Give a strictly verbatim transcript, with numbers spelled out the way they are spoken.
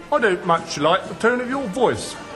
I don't much like the tone of your voice.